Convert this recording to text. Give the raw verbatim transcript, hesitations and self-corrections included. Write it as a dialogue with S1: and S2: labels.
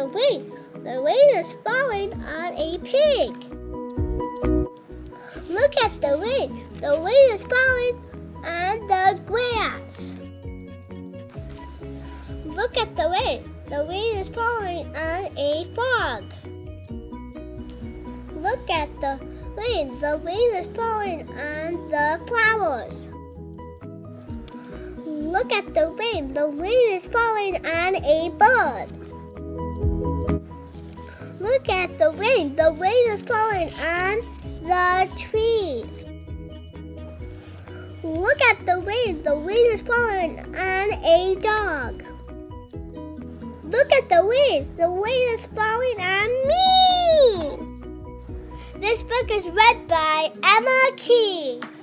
S1: rain. The rain is falling on a pig. Look at the rain. The rain is falling on the grass. Look at the rain. The rain is falling on a frog. Look at the rain. The rain is falling on the flowers. Look at the rain. The rain is falling on a bird. Look at the rain. The rain is falling on the trees. Look at the rain. The rain is falling on a dog. Look at the rain. The rain is falling on me. This book is read by Emma Key.